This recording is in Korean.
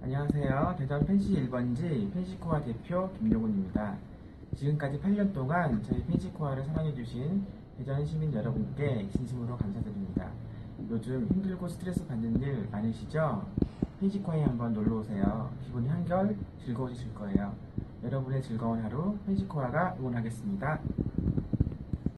안녕하세요. 대전 펜시 1번지 펜시코아 대표 김용훈입니다. 지금까지 8년 동안 저희 펜시코아를 사랑해주신 대전 시민 여러분께 진심으로 감사드립니다. 요즘 힘들고 스트레스 받는 일 많으시죠? 펜시코아에 한번 놀러오세요. 기분이 한결 즐거워지실 거예요. 여러분의 즐거운 하루 펜시코아가 응원하겠습니다.